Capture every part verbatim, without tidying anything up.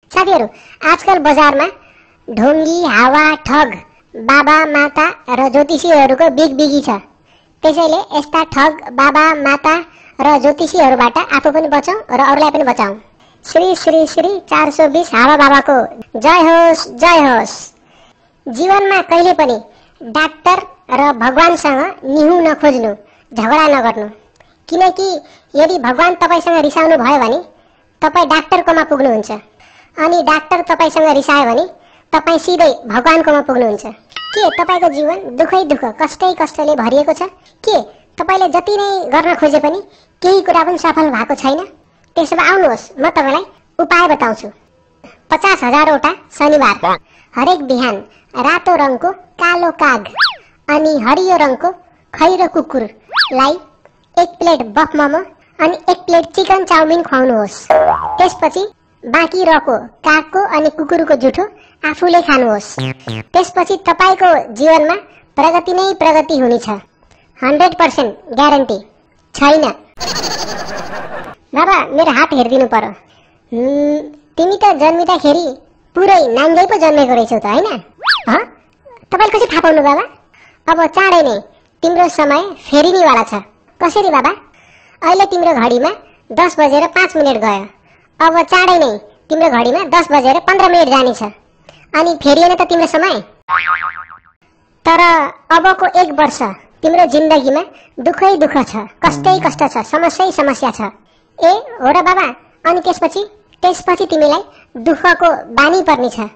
साथीहरु, आजकल बजारमा ढोंगी, हावा, ठग, बाबा, माता र ज्योतिषीहरुको बिग बिगी छ। त्यसैले यस्ता ठग, बाबा, माता र ज्योतिषीहरुबाट आफू पनि बचौं र अरूलाई पनि बचाऊ। श्री श्री श्री चार सौ बीस हावा बाबाको जय होस्, जय होस्। जीवनमा कहिले पनि डाक्टर र भगवानसँग निहु नखोज्नु, झगडा नगर्नु। किनकि यदि भगवान तपाईसँग रिसाउनु भयो भने तपाई डाक्टरकोमा पुग्नुहुन्छ, अनि डाक्टर तपाईसँग रिसायो भने तपाई सिधै भगवानकोमा पुग्नुहुन्छ। के तपाईको जीवन दुखै दुख, कष्टै कष्टले भरिएको छ? के तपाईले जति नै गर्न खोजे पनि केही कुरा पनि सफल भएको छैन? त्यसो भए आउनुहोस्, म तपाईलाई उपाय बताउँछु। पचास हजारवटा शनिबार हरेक बिहान रातो रङको कालो काग अनि हरियो रङको खैरो कुकुरलाई एक प्लेट बफ मोमो अनि एक प्लेट चिकन चाउमिन खुवाउनुहोस्। त्यसपछि बाँकी रहेको कागको अनि कुकुरको जुठो आफूले खानुहोस्। त्यसपछि तपाईको जीवनमा प्रगति नै प्रगति हुनेछ। हन्ड्रेड पर्सेन्ट ग्यारेन्टी छैन। बाबा, मेरो हात हेरिदिनु पर्यो। तिमी त जन्मिँदाखेरि पुरै नाङ्गै पो जन्मेको रहेछौ त, हैन? ह? तपाईले कसरी थाहा पाउनु बाबा? अब चाँडै नै तिम्रो समय फेरिनेवाला छ। कसरी बाबा? अहिले तिम्रो घडीमा दस बजेर पाँच मिनट गयो। अब चाँडै नै तिम्रो घडीमा दस बजेर पन्ध्र मिनट जानेछ। अनि फेरिएन त तिम्रो समय? तर अबको एक वर्ष तिम्रो जिन्दगीमा दुखै दुख छ, कष्टै कष्ट छ, समस्यै समस्या छ। ए हो र बाबा? अनि त्यसपछि त्यसपछि तिमीलाई दुखको बानी पर्ने छ।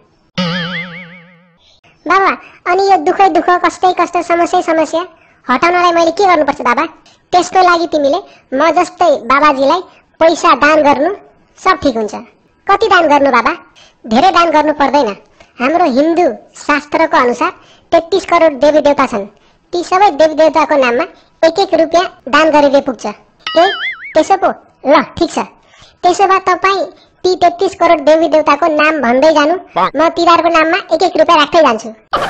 बाबा, अनि यो दुखै दुख, कष्टै कष्ट, समस्यै समस्या हटाउनलाई मैले के गर्नुपर्छ बाबा? त्यसको लागि तिमीले म जस्तै बाबाजीलाई पैसा दान गर्नु, सब ठीक हुन्छ। कति दान गर्नु बाबा? धेरै दान गर्नु पर्दैन। हाम्रो हिन्दू शास्त्रको अनुसार तेत्तीस करोड देवी देवता छन्। ती सबै देवी देवताको नाममा एक एक रुपियाँ दान गरिदिए पुग्छ। ए त्यसो पो, ल ठीक छ। त्यसो भए तपाईँ ती तेत्तीस करोड देवी देवताको नाम भन्दै जानु, म तिनीहरूको नाममा एक एक रुपियाँ राख्दै जान्छु।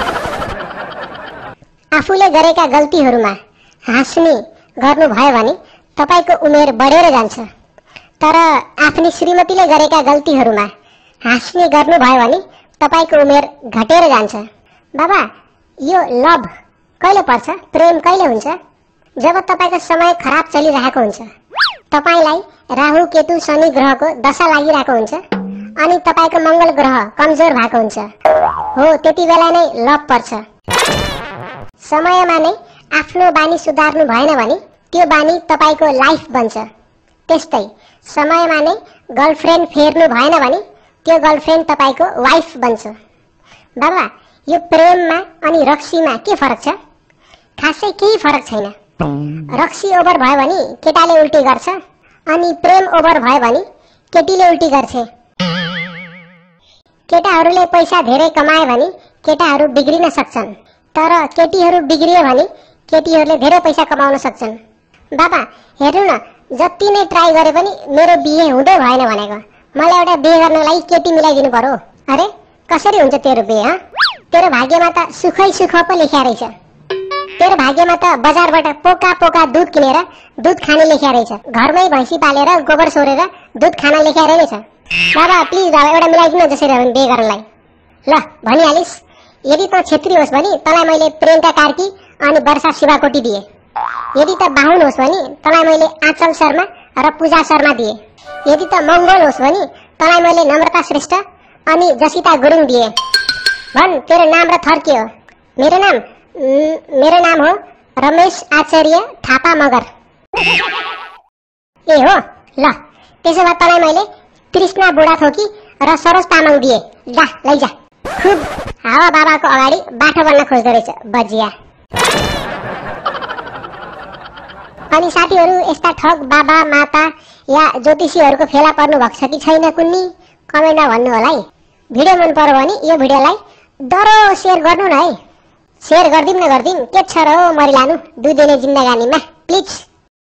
आफूले गरेका गल्तीहरूमा हाँस्ने गर्नुभयो भने तपाईको उमेर बढेर जान्छ। तर आफ्नी श्रीमतीले गरेका गल्तीहरूमा हाँस्ने गर्नुभयो भने तपाईको उमेर घटेर जान्छ। बाबा, यो लभ कहिले पर्छ? प्रेम कहिले हुन्छ? जब तपाईको समय खराब चलिरहेको हुन्छ, तपाईलाई राहु केतु शनि ग्रहको दशा लागिरहेको हुन्छ, अनि तपाईको मंगल ग्रह कमजोर भएको हुन्छ, हो त्यति बेला नै लभ पर्छ। समयमा नै आफ्नो बानी सुधार्नु भएन भने त्यो बानी तपाईको लाइफ बन्छ। त्यस्तै समयमा नै गर्लफ्रेन्ड फेर्नु भएन भने त्यो गर्लफ्रेन्ड तपाईको वाइफ बन्छ। बाबा, यो प्रेममा अनि रक्सीमा के फरक छ? खासै केही फरक छैन। रक्सी ओभर भयो भने केटाले उल्टी गर्छ, अनि प्रेम ओभर भयो भने केटीले उल्टी गर्छ। केटाहरूले पैसा धेरै कमाए भने केटाहरू बिग्रिन सक्छन्, तर केटीहरू बिग्रियो भने केटीहरूले धेरै पैसा कमाउन सक्छन्। बाबा हेर्नु न, जति नै ट्राई गरे पनि मेरो बिहे हुँदै भएन भनेको। मलाई एउटा बिहे गर्नलाई केटी मिलाइदिनु पर्यो। अरे कसरी हुन्छ तेरो बिहे? ह? तेरो भाग्यमा त सुखै सुख पो लेख्या रहेछ। तेरो भाग्यमा त बजारबाट पोका पोका दूध किनेर दूध खाने लेख्या रहेछ। घरमै भैँसी पालेर गोबर सोरेर दूध खान लेख्या रहेछ। बाबा प्लिज बाबा, एउटा मिलाइदिनु जसरी हो बिहे गर्नलाई। ल भनिहालिस्, यदि त छेत्री होस् भने तँलाई मैले प्रियङ्का कार्की अनि वर्षा शिवाकोटी दिए। यदि त बाहुन होस् भने तँलाई मैले आँचल शर्मा र पूजा शर्मा दिए। यदि त मंगोल होस् भने तँलाई मैले नम्रता श्रेष्ठ अनि जसिता गुरुङ दिए। भन, तेरो नाम र थर के हो? मेरो नाम मेरो नाम हो रमेश आचार्य थापा मगर। ए हो? ल त्यसो भए तँलाई मैले कृष्णा बुढाथोकी र सरोज तामाङ दिए। जा लैजा। खुब हावा बाबाको अगाडि बाटो बन्न खोज्दो रहेछ बजिया। अनि साथीहरू, यस्ता ठग बाबा माता या ज्योतिषीहरूको फेला पर्नु भएको छ कि छैन कुन्नी? कमेन्टमा भन्नु होला है। भिडियो मन पर्यो भने यो भिडियोलाई दरो सेयर गर्नु न है। सेयर गर्दिम न गर्दिम के छ र हो मरिलानु दुई दिने जिन्दगानीमा, प्लिज।